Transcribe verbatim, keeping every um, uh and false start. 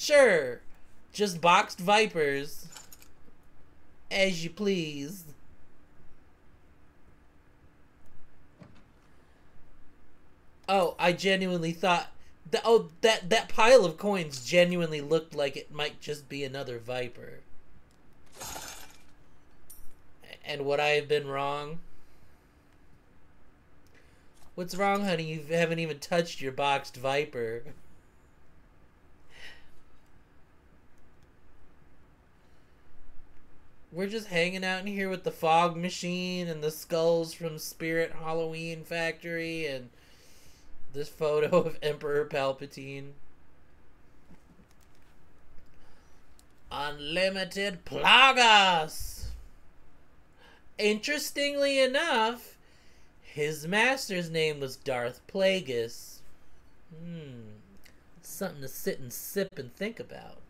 Sure, just boxed vipers. As you please. Oh, I genuinely thought that. Oh, that that pile of coins genuinely looked like it might just be another viper. And would I have been wrong? What's wrong, honey? You haven't even touched your boxed viper. We're just hanging out in here with the fog machine and the skulls from Spirit Halloween Factory and this photo of Emperor Palpatine. Unlimited Plagas! Interestingly enough, his master's name was Darth Plagueis. Hmm. Something to sit and sip and think about.